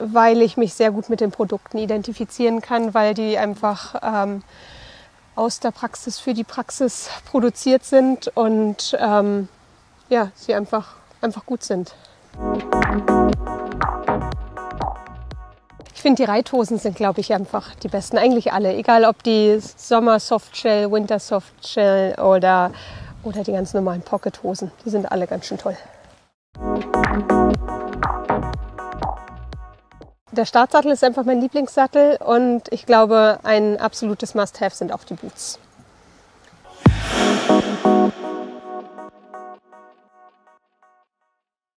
weil ich mich sehr gut mit den Produkten identifizieren kann, weil die einfach aus der Praxis für die Praxis produziert sind und sie einfach gut sind. Ich finde, die Reithosen sind, glaube ich, einfach die besten. Eigentlich alle. Egal, ob die Sommer Softshell, Winter Softshell oder die ganz normalen Pockethosen. Die sind alle ganz schön toll. Der Startsattel ist einfach mein Lieblingssattel und ich glaube, ein absolutes Must-have sind auch die Boots.